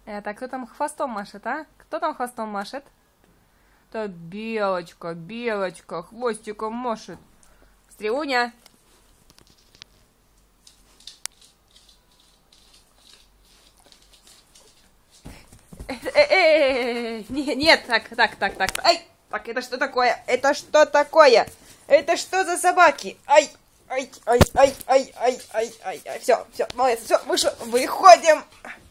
Это кто там хвостом машет, а? Кто там хвостом машет? Это белочка, белочка, хвостиком машет. Стрелуня. Нет, так. Ай, так, это что такое? Это что такое? Это что за собаки? Ай, ай. Все, молодец, все, выходим.